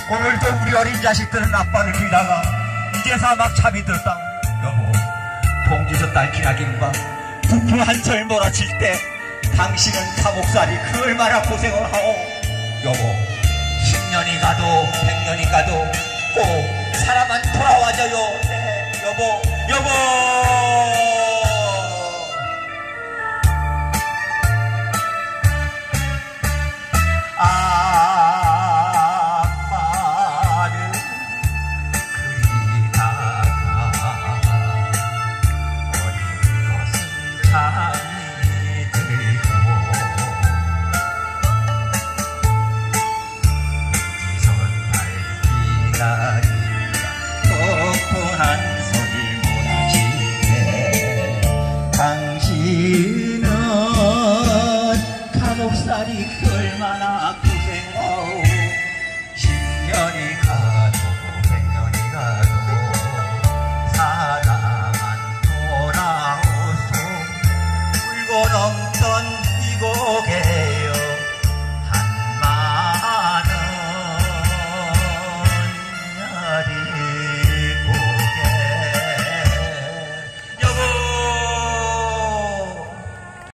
오늘도 우리 어린 자식들은 아빠를 비다가 이제서 막 잠이 들었다. 여보, 봉지서 딸기나기인가 부풀 한철 몰아칠 때 당신은 감옥살이 그 얼마나 고생을 하오. 여보, 10년이 가도 100년이 가도 꼭 사람은 돌아와줘요. 네, 여보, 여보.